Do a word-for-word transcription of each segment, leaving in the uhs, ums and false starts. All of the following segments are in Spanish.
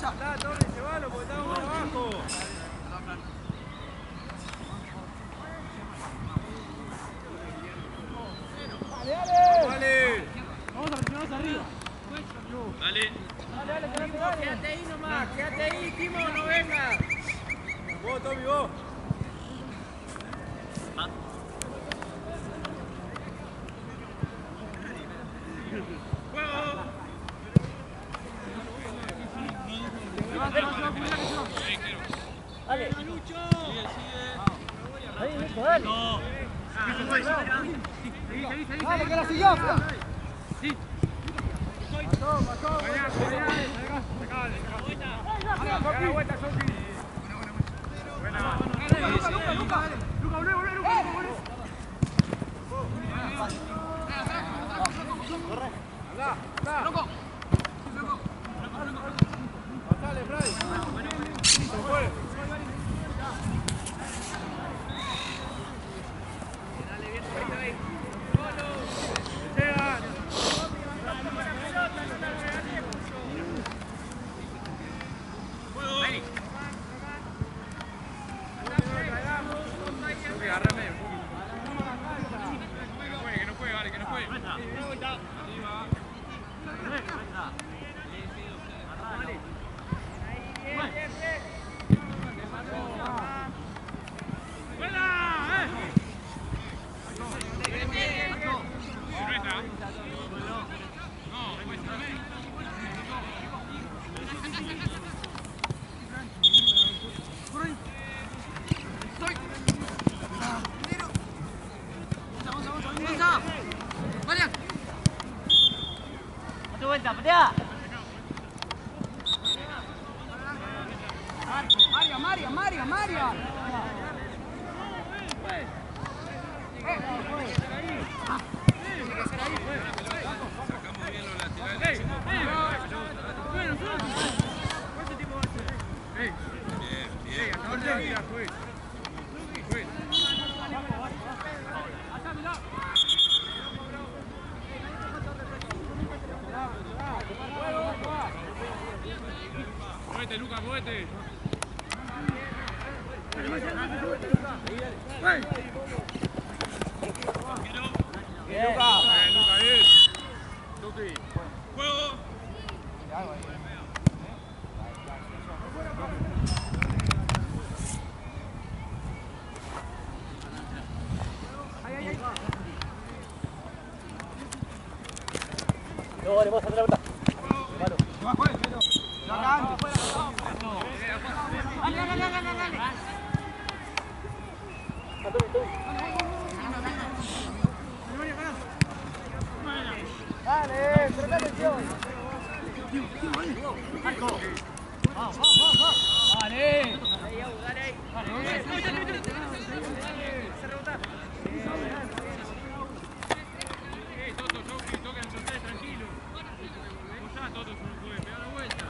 Está, Torres, llévalo porque estamos por abajo. Dale, dale. Dale. Vamos a presionarnos arriba. Dale. Dale, dale, quédate, dale. Quédate ahí nomás, quédate ahí, Timo, no vengas. Vos, Tommy, vos. Ah. ¡Juego! Dale. Lucho. Sigue, sigue. Ahí, Lucho, dale. No. Seguí, seguí, seguí. Dale, que la siguió. Sí. Pasó, pasó. Vaya, vaya. Sacale, sacale. Da la vuelta, Sofi. Buena, buena. Luca, Luca, Luca. Luca, volvé, volvé, Luca. Corre. Anda, anda. Loco. Pasale, Fray. Se fue. Dale, bien, ahí, ahí. Golo. Llegan. Ahí. Agárrame. Que no juegue, vale, que no juegue. Ahí va. Vuelta, patea. Mario, Mario, Mario, Mario. Sacamos bien los laterales. ¿Cuánto tiempo va a ser? Bien, bien. Muévete, Lucas, muévete. Bien, Lucas. Bien, Lucas, bien. Tuki. Juego. No, vale, vamos a hacer la vuelta. Dale, presta atención. Vamos, vamos, vamos. Dale. Dale, Toto, Sofi, toquen los tres, tranquilo. Ya, Toto, se lo puede pegar la vuelta.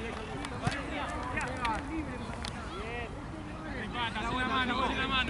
Empata, sin la mano, sin la mano.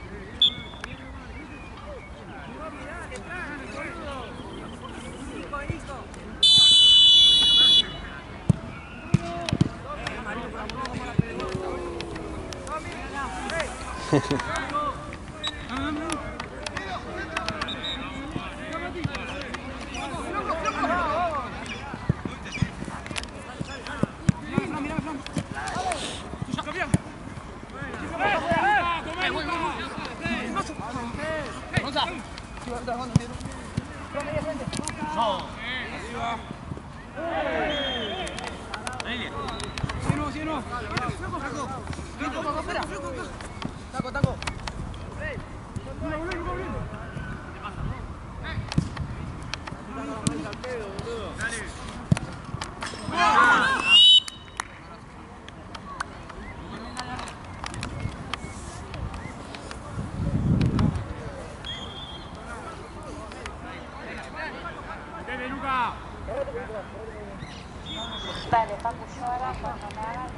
Taco, taco. Dale, Paco, llora cuando me hagas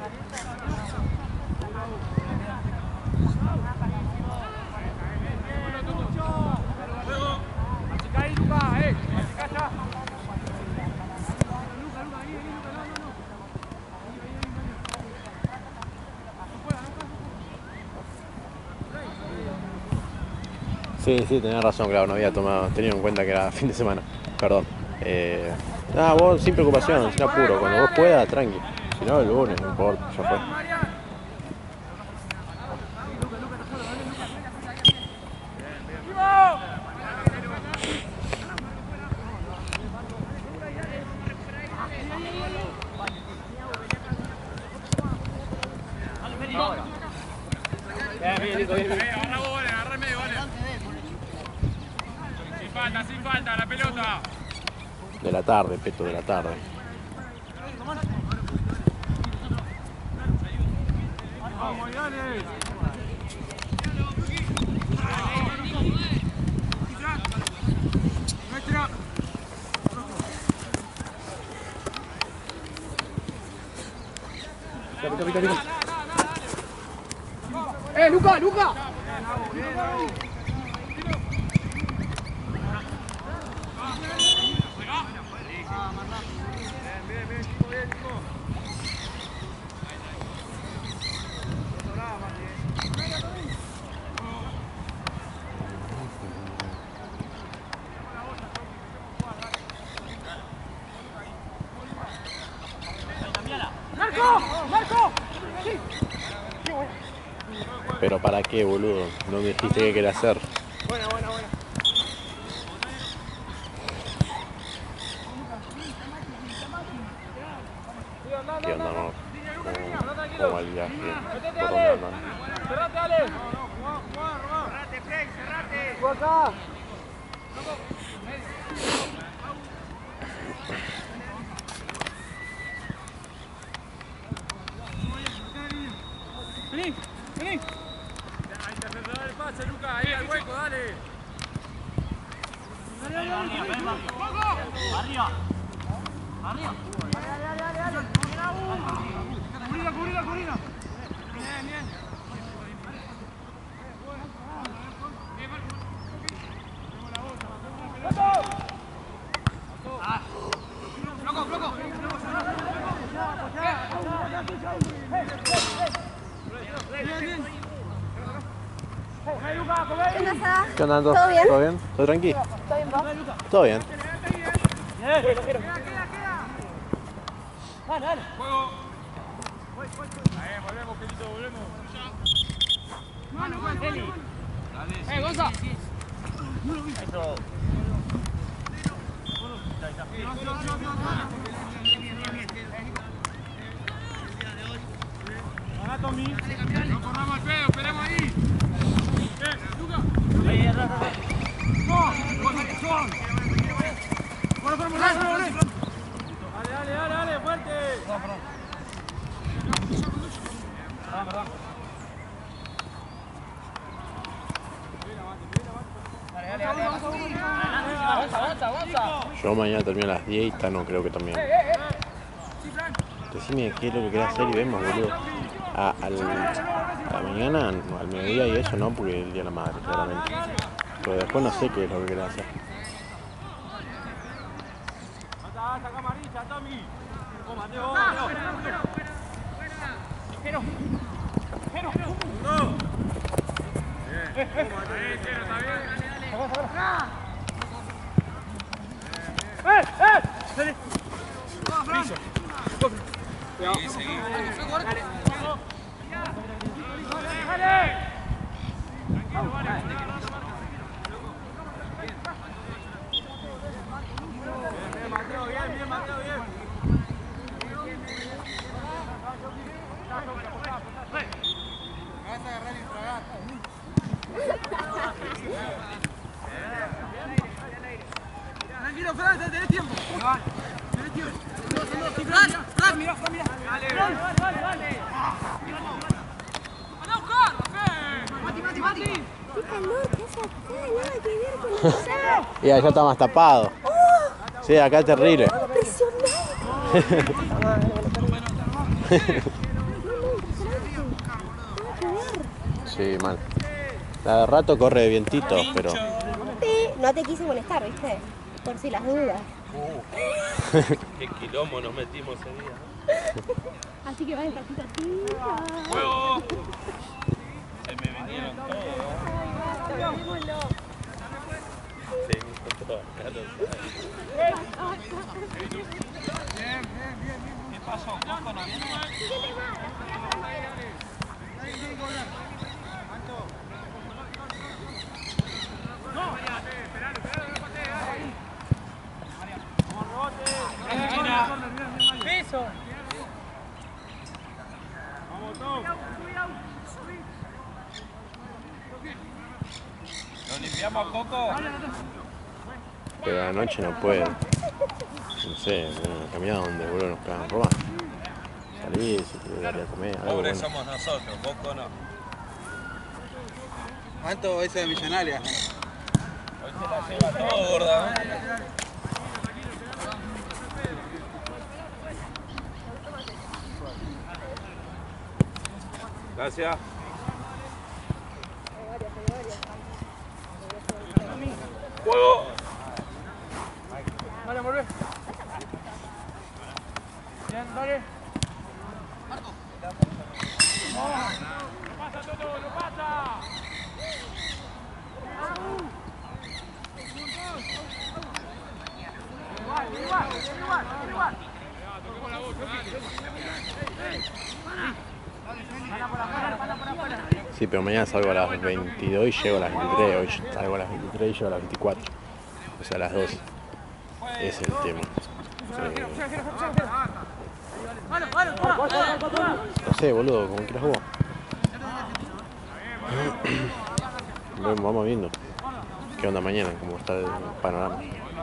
Achicá ahí, Luca, eh. Achicá ya. Luca, Luca, ahí, ahí, Luca, no, no, no. Sí, sí, tenés razón, claro, no había tomado, tenido en cuenta que era fin de semana. Perdón. Eh, nada, vos sin preocupación, sin apuro, cuando vos puedas, tranqui. Si no, el lunes, no importa, ya fue. Bien, bien, Nico, bien, bien. Agarra vos, vale, agarra el medio, vale. Sin falta, sin falta, la pelota. De la tarde, Peto, de la tarde. Vamos, dale. Nuestra. Pito, pito, pito. ¡Eh, Luca, Luca! ¡Marco! ¡Marco! ¡Sí! Pero ¿para qué, boludo? No me dijiste qué quería hacer. Buena, buena, buena. ¿Qué onda, no? ¿Cómo, cómo va el viaje? ¿Por dónde andan? ¡Cerrate, Ale! No, no, jugá, jugá, jugá. ¡Cerrate, Frey, cerrate! ¡Jugá acá! Vení, vení. Ahí te haces dar el pase, Luca. Ahí al hueco, dale. Arriba, arriba, arriba. Arriba. Arriba. Cubrila, cubrila, cubrila. Bien, bien. ¡Floco, floco! ¿Qué onda, Anto? ¿Todo bien? ¿Todo bien? ¿Todo tranqui? ¿Todo bien vos? Todo bien. Bien. Dale, dale. Juego. Ahí, volvemos, querido, volvemos. Mano, mano, mano. Eh, Gonza. Eso. Ahora, Tommy. No corramos al pedo, esperemos ahí. Eh, Luca. Ahí, atrás, atrás. ¡Son! ¡Son! ¡Bueno, bueno, bueno! ¡Dale, dale, dale, dale! ¡Fuerte! Perdón, perdón. Perdón, perdón. Dale, dale, dale. Avanza, avanza, avanza. Yo mañana termino a las diez y esta no creo que también. Decime qué es lo que querés hacer y vemos, boludo. A, al, a la mañana, no, al mediodía y eso no, porque es el día de la madre, claramente. Pero después no sé qué es lo que querés hacer. Saca amarilla, Tommy. Oh, Mateo, Mateo. Ligero. Ligero. Uno. Bien. Ahí, ligero, está bien. ¡Eh, eh! ¡Dale! ¡Vamos, Fran! Seguí, seguí. ¡Dale! ¡Dale! Tranquilo, vale. Bien, Mateo, bien, bien, Mateo, bien. Vas a agarrar y tragar. Tranquilo, Fran, tenés tiempo. Tenés tiempo. Fran, Fran, mirá, Fran, mirá. Dale, dale, dale, dale. ¡Anda a buscar! ¡Mati, Mati, Mati! ¡Qué calor que hace acá! Nada que ver con el sol. Y allá está más tapado. Sí, acá es terrible. ¡Impresionante! Sí, mal. La de rato corre de vientito, pero... Sí, no te quise molestar, ¿viste? Por si las dudas. Qué quilombo nos metimos ese día. Así que vayan pasito así. ¡Juego! Se me vinieron todos. Ay, basta, démoslo. ¿Qué pasó? ¿Coco no viene? Piso. Vamos todos. ¿Lo limpiamos, Coco? Pero a la noche no puedo. No sé, una caminada donde boludo nos cagan robar. Salir, si te daría a comer, algo Pobres bueno. somos nosotros, Coco no. ¿Cuánto eso de millonaria? Hoy se la lleva todo, gorda. ¿Eh? Gracias. ¡Juego! Dale, volvé. Bien, dale. No pasa, Toto, no pasa. Igual, igual, igual, igual. Toquemos la voz, Sí, pero mañana salgo a las veintidós y llego a las veintitrés. Hoy salgo a las veintitrés y llego a las veinticuatro. O sea, a las dos. Ese es el tema. Eh, no sé, boludo, como quieras vos. Bueno, vamos viendo. ¿Qué onda mañana? ¿Cómo está el panorama?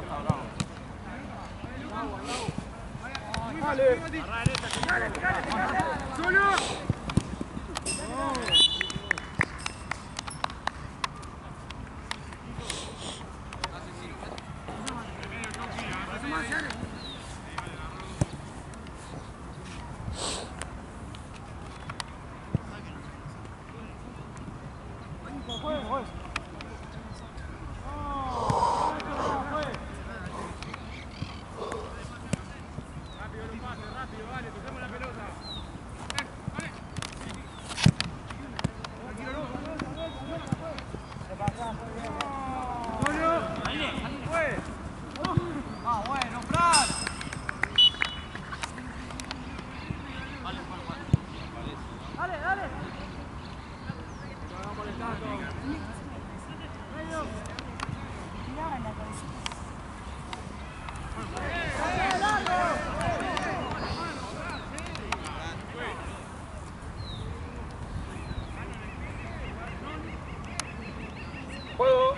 Juego.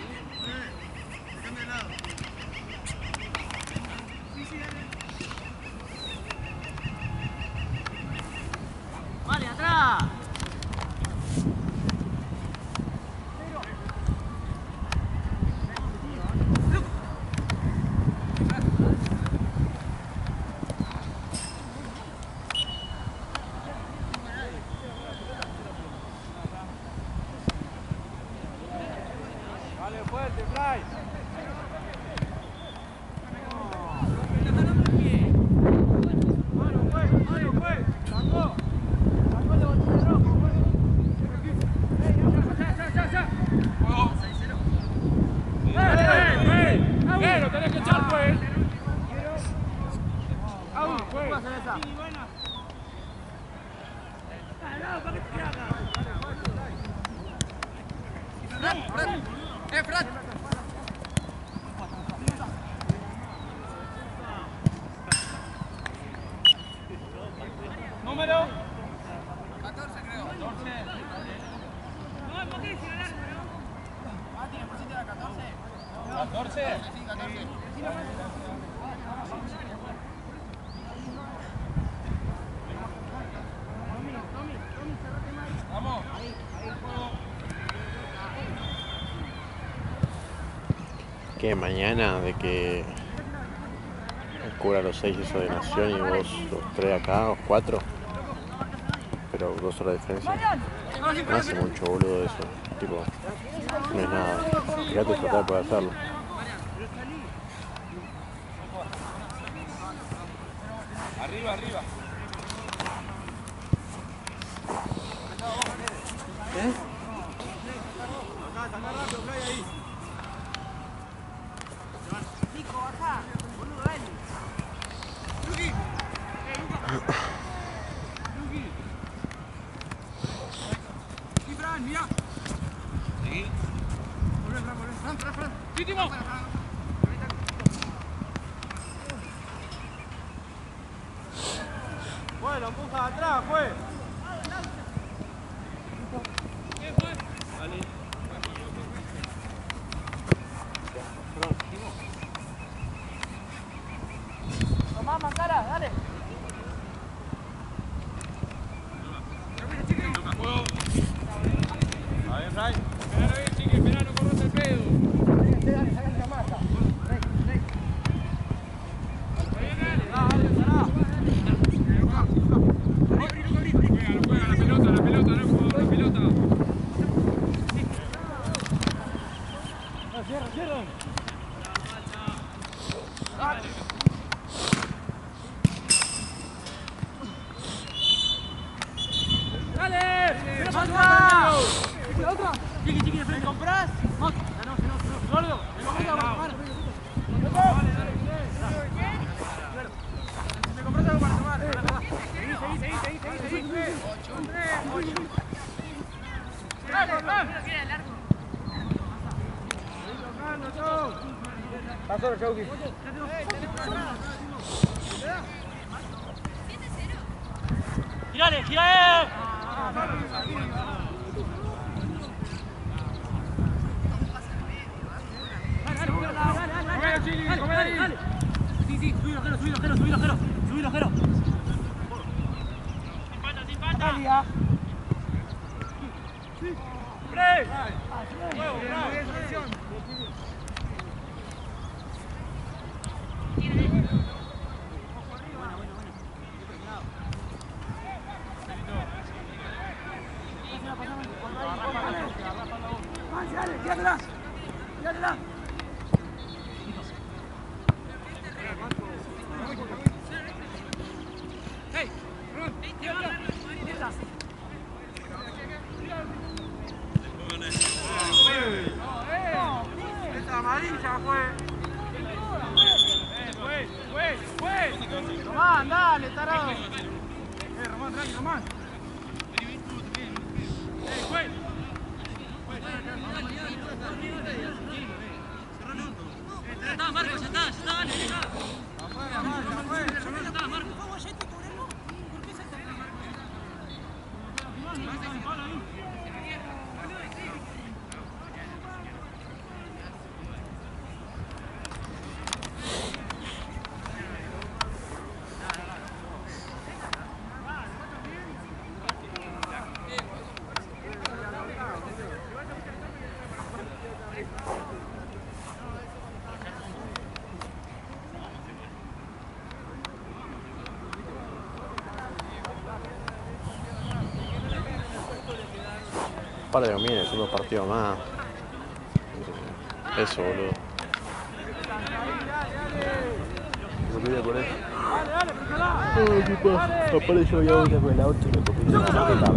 ¡Vale, atrás! Dale fuerte, Fly. Mano, fue, mano, fue. Sacó. Sacó el de botella rojo, fue. Ya, ya, ya, ya. ¡Juego! ¡Eh, eh, eh! ¡Lo tenés que echar, pues! ¡Au, pues! ¡Eh, Fran! Número. catorce creo. catorce. No, es poquísimo el arco, ¿no? Ah, ¿tiene por sitio la catorce? ¿catorce? Sí, catorce. Vamos. Que mañana de que el cura los seis hizo de Nación y vos los tres acá, o cuatro, pero dos horas de diferencia. No hace mucho, boludo, eso. Tipo, no es nada. Fíjate tratar de hacerlo. Arriba, arriba. Último. Bueno, empuja atrás, pues. Tomá, Mancara, dale. A ver, Ray. Esperá bien, chiqui, esperá, no corras el pedo. Juega, juega la pelota, la pelota, no juega la pelota. Cierra, cierra. ¡Dale! ¡Mira para ¡Otra! la otra! Chiqui, chiqui, de frente. ¿Me compras? No, no, no. Gordo. ¡Me compras algo para tomar! ¡Me compras algo para tomar! Seguí, seguí, seguí, seguí, seguí, seguí. ¡Vamos, vamos! Pasó el Chauqui. ¡Girale, girale! ¡Comelo, Chili! ¡Comelo ahí! Sí, sí, subilo, Jero, subilo, Jero, subilo, Jero. Subilo, Jero. Sin falta, sin falta. ¡Bre! ¡Huevo, bravo! ¡Hey! Esta amarilla fue. ¡Fue! ¡Fue! ¡Fue! Román, dale, tarado. ¡Eh, Román, tranqui, Román! ¡Eh, fue! Ya está, Marco, ya está, ya está, dale, ya está. Ya está, Marco. Par de domines, unos partidos más. Eso, boludo. ¿Por qué voy a poner? Ay, qué pasa. Aparte yo voy a ir con el auto y me copio una maqueta.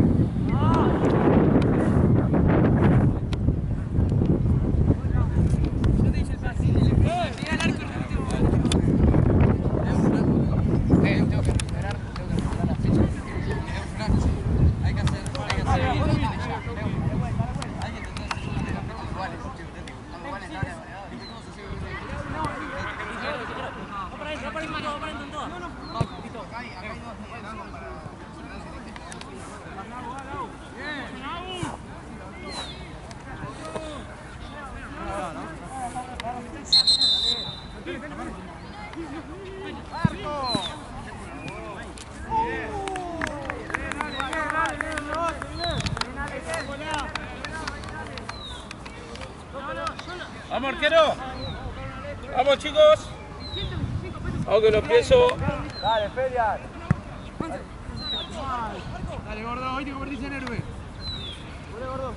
Vamos, arquero. Vamos, chicos. Aunque lo empiezo. Dale, Feria. Dale, gordo, hoy te convertís en héroe. Dale, gordo.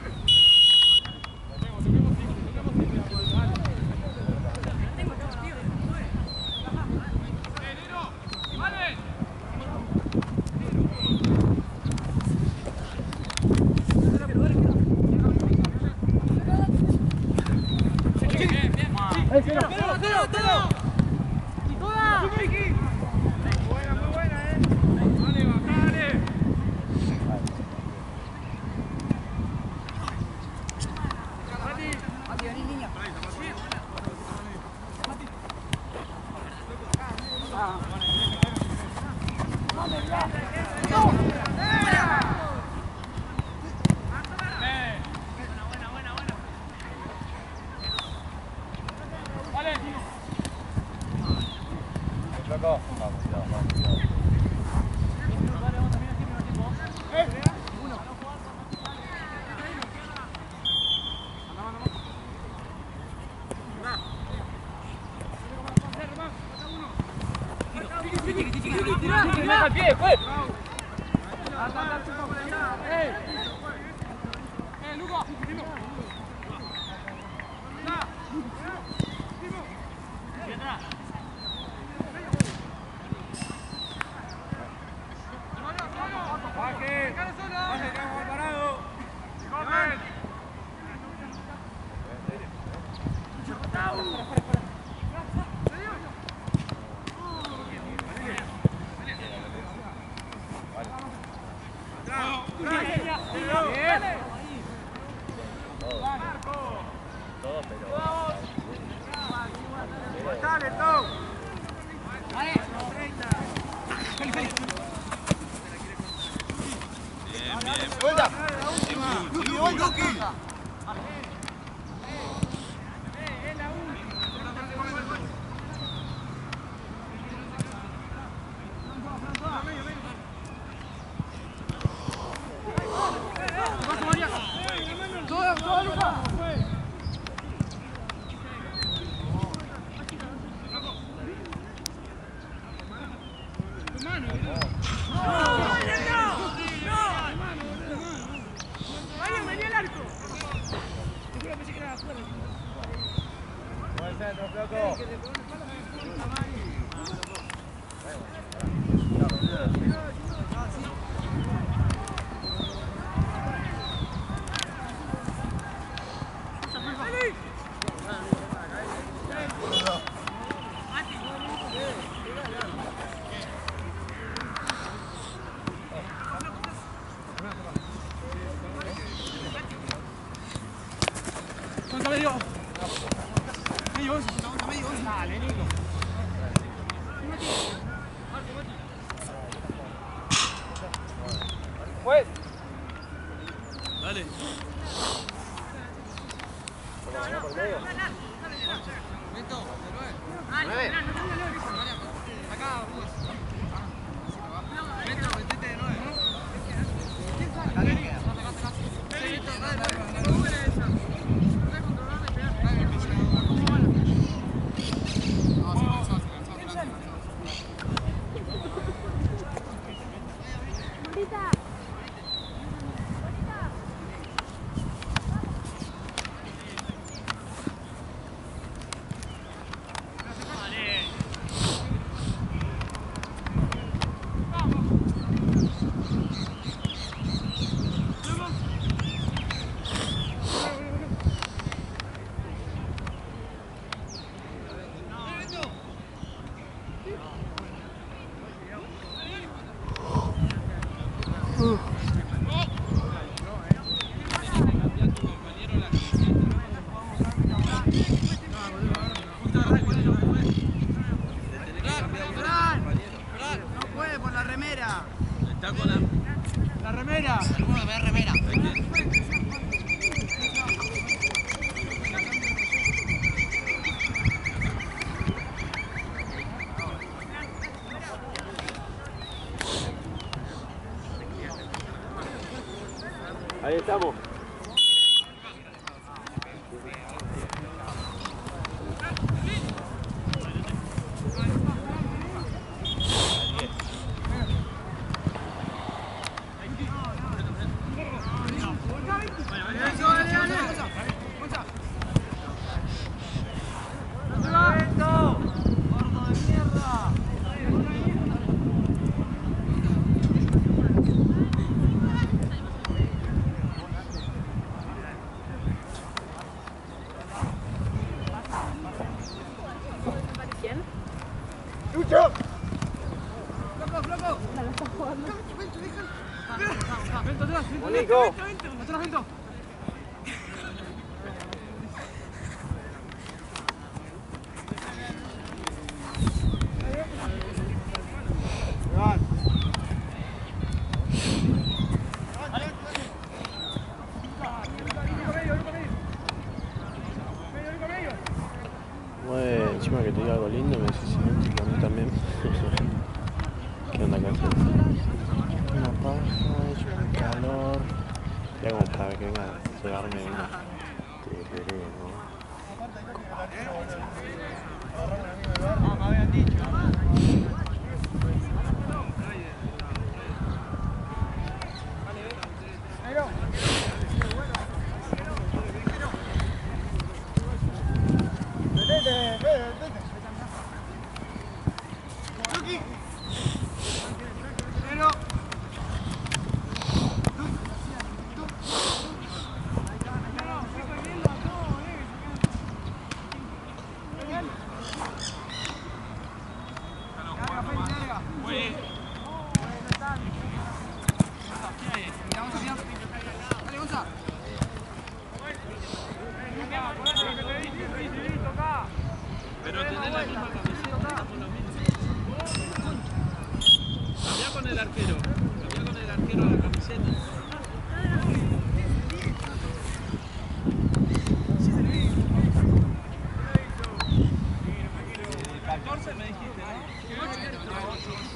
¡Cero, cero, cero, cero! ¡Y toda! Muy buena, muy buena, eh. Dale, bajale. Mati. Mati, vení, niña. Loco. Vamos, cuidado, vamos, cuidado. ¡Tira al pie, pues! ¡Eh! ¡Eh, Luca! Pues. Dale. Ahí estamos. ¡Lucho! Nico. Bueno, próxima que te diga algo lindo me decís, ¿no? Tipo, a mí también. ¿Qué onda, canción? Una paja, es un calor. Ya como para que venga a llevarme una tereré, ¿no? Ah, me habían dicho. Pero tenés la misma camiseta, por lo mismo. Cambia con el arquero. Cambia con el arquero la camiseta. catorce me dijiste, ¿no?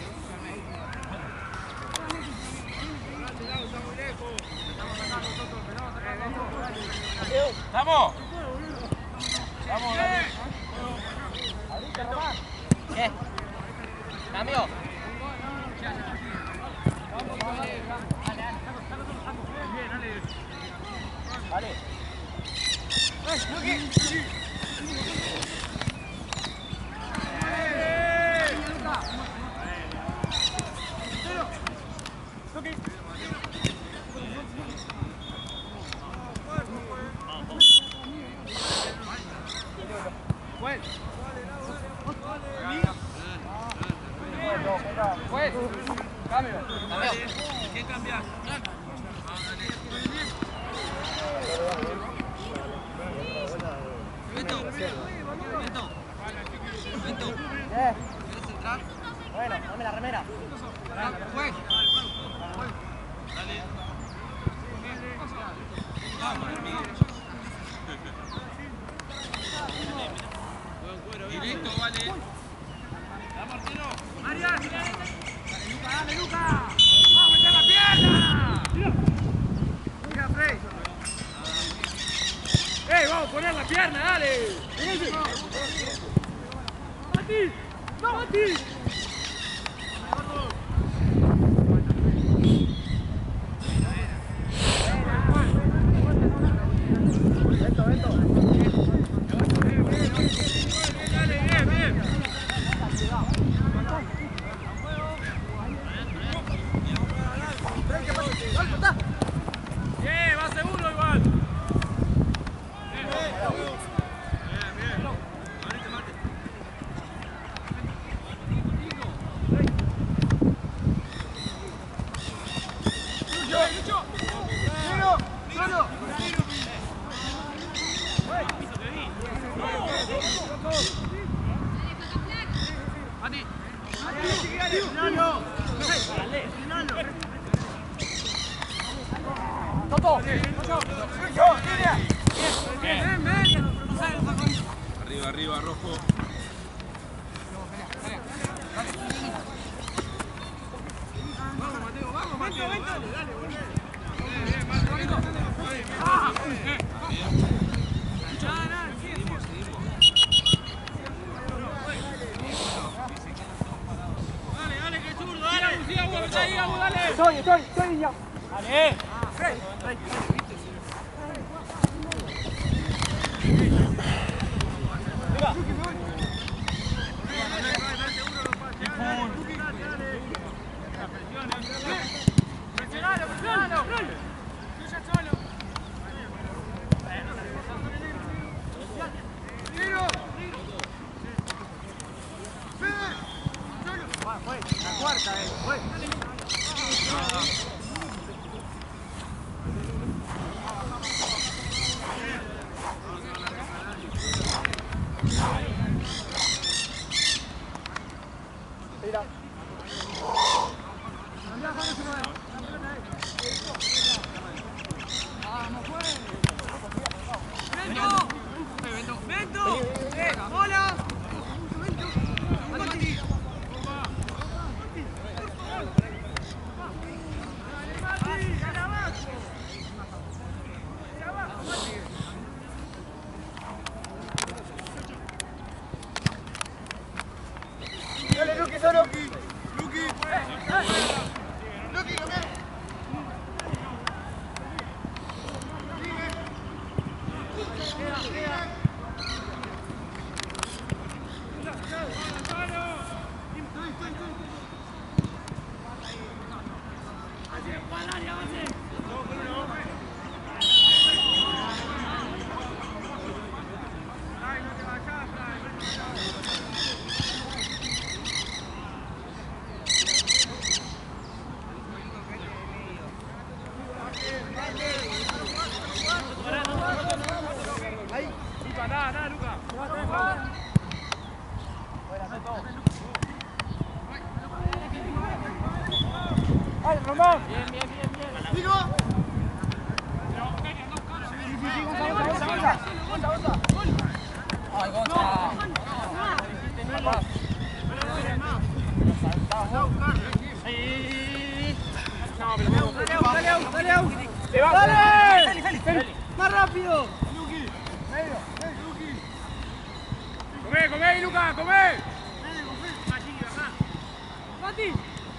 ¡Vamos! ¡Vamos, Dani! ¿Qué? ¿Cambio? Vale. Pues, cambio. ¿Quién cambia? Beto, Beto, Beto, ¿Qué? ¿quieres entrar? Bueno, dame la remera. Juez. Dale. Vamos, amigo. Directo, vale. ¡Vamos, arquero! ¡Arias! ¡Dale, Luca! ¡Dale, Luca! ¡Vamos a meter la pierna! ¡Mira, Frey! ¡Ey, vamos a poner la pierna, dale! ¡Mati! ¡No, Mati! Vento, vento. Dale, bien, bien. Bien, va seguro igual. Bien, bien. Ahorita mate. Lucho, Lucho. Solo, solo. Mati. Toto. Bien, bien. Arriba, arriba, rojo. Vamos, Mateo, vamos, Mateo, vente. Dale, bien, bien, Mateo. Bien. Seguimos, seguimos. Dale, dale, que zurdo, dale, Lucía, vos ahí, vamos, dale. Estoy, estoy, estoy, niño. Dale. Presionalo, presionalo. Tuya solo. Tiro. La cuarta, eh. Fue. Mira. Vamos, pues. ¡Vento! ¡Vento! ¡Vento! ¡Hola! Luqui solo. Luqui. Luqui, ¡Más rápido! Come, come, Luca, come. ¡Mati!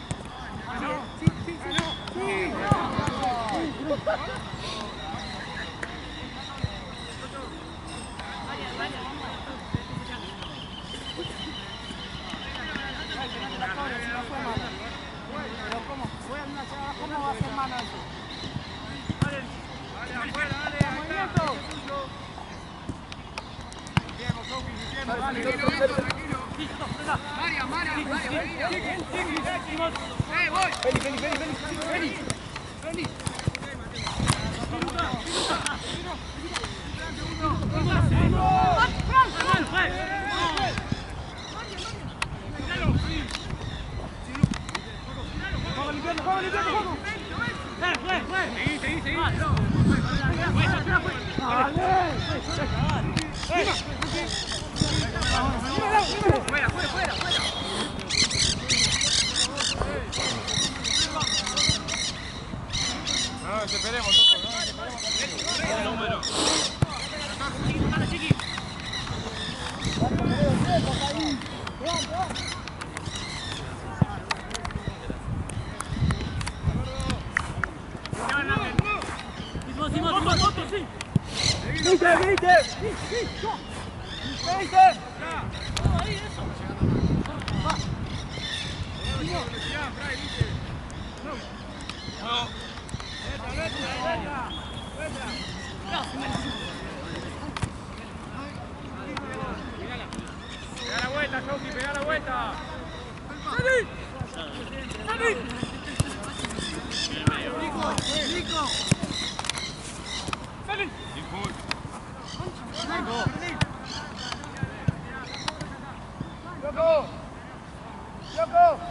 ¿Cómo va a ser mano eso? Dale, afuera, dale, ahí está. Tranquilo, tranquilo. María, María, María. Eh, voy. Feli, Feli, Feli, Feli. Feli. Seguí, seguí, seguí. Fuera, fuera, fuera, fuera. No, desesperemos, Toto, no desesperemos. El número. ¡Viste, viste! ¡Viste! Pega la vuelta, Joki, pega la vuelta. ¡Salí! ¡Salí! ¡Nico! ¡Nico! ¡Salí! ¡Loco! ¡Loco!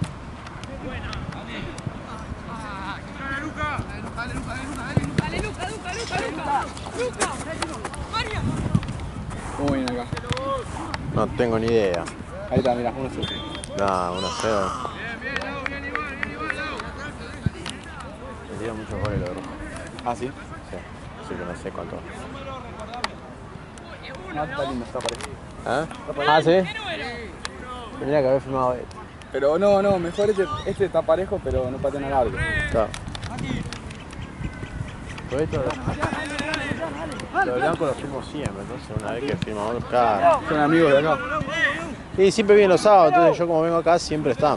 Dale, Luca, dale, Luca. ¿Cómo viene acá? No tengo ni idea. Ahí está, mira, uno cero. No, uno cero. Me dieron muchos goles los rojos. Ah, sí. Sí, así que no sé cuánto. No, está lindo, está parejo. ¿Ah? Ah, sí. Tendría que haber filmado esto. Pero no, no, mejor este, este está parejo, pero no patea largo. Claro. Por esto lo blanco lo filmo siempre, entonces una vez que filmamos acá. Son amigos de acá. Y siempre vienen los sábados, entonces yo como vengo acá siempre están.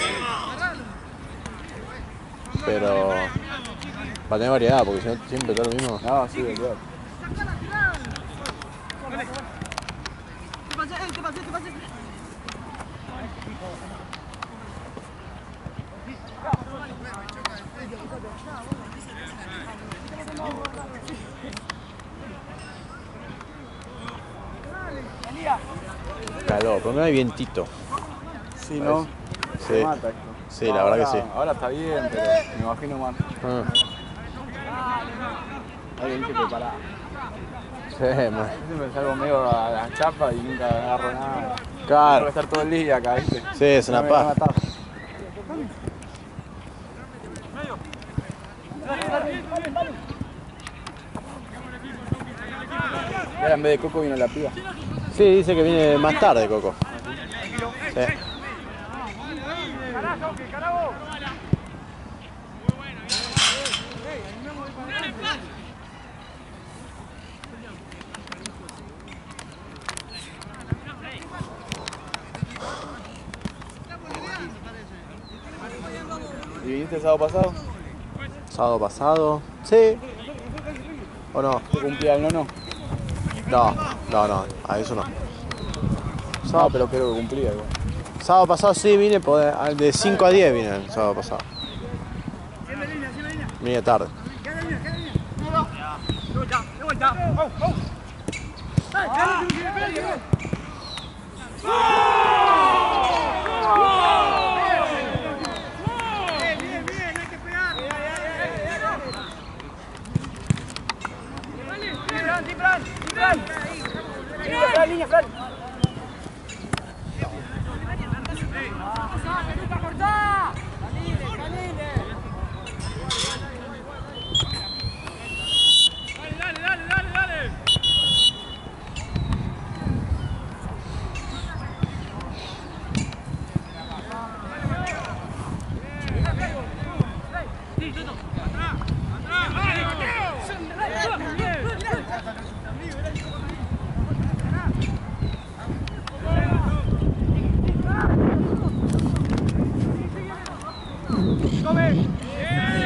Pero para tener variedad, porque si no siempre todo lo mismo. No, sí, de verdad. ¿Qué pasa? ¿Qué pasa? ¿Qué pasa? Calor, pero no hay vientito. Sí, ¿no? Sí. Se mata esto. Sí, la verdad que sí. Ahora está bien, pero me imagino más. Ah. Alguien que preparar. Sí, man. Yo siempre salgo medio a la chapa y nunca agarro nada. Tengo Claro. que estar todo el día acá, ¿viste? Sí, es una No me van a paja. matar. Y ahora en vez de Coco vino la piba. Sí, dice que viene más tarde, Coco. Sí. ¿Y viniste el sábado pasado? Sábado pasado. Sí. ¿O no? ¿Te cumplía el nono? No, no, no, a eso no. No, pero creo que cumplía igual. Sábado pasado sí vine, pues, de cinco a diez vine el sábado pasado. Vine tarde. Dale, dale, dale, dale. Come.